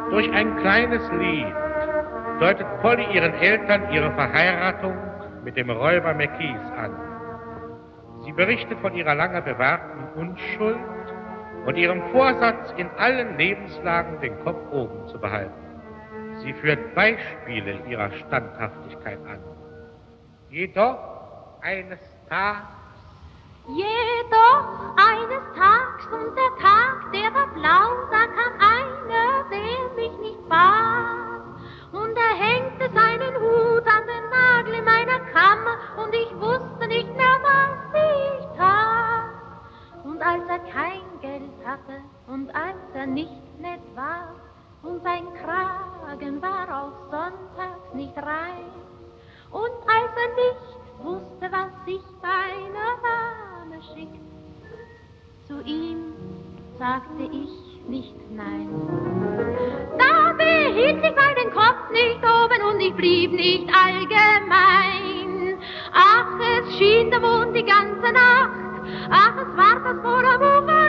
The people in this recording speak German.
Durch ein kleines Lied deutet Polly ihren Eltern ihre Verheiratung mit dem Räuber McKees an. Sie berichtet von ihrer lange bewahrten Unschuld und ihrem Vorsatz, in allen Lebenslagen den Kopf oben zu behalten. Sie führt Beispiele ihrer Standhaftigkeit an. Jedoch eines Tages, und der Tag, der war blau, da kam einer, der mich nicht bat. Und er hängte seinen Hut an den Nagel in meiner Kammer, und ich wusste nicht mehr, was ich tat. Und als er kein Geld hatte, und als er nicht nett war, und sein Kragen war auch sonntags nicht rein, und als er nicht wusste, was sich bei einer Dame schickt, zu ihm sagte ich nicht nein. Da behielt ich meinen Kopf nicht oben und ich blieb nicht allgemein. Ach, es schien der Mond die ganze Nacht, ach, es war das voller Buche.